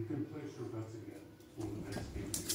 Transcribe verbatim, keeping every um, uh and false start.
You can place your bets again for the next game.